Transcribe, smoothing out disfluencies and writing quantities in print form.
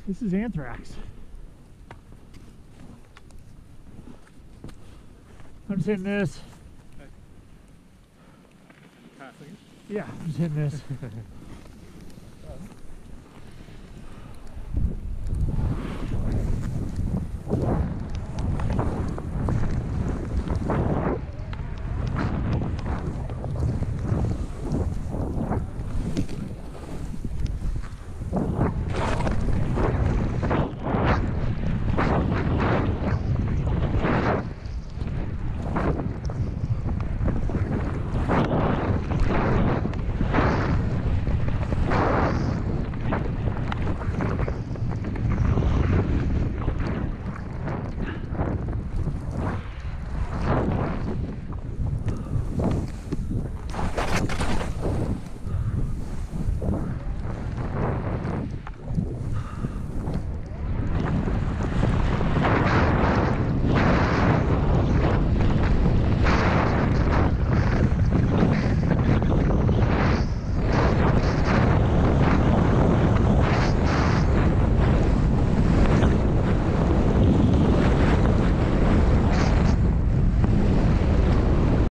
This is anthrax. I'm just hitting this. Okay. Passing it. Yeah, I'm just hitting this.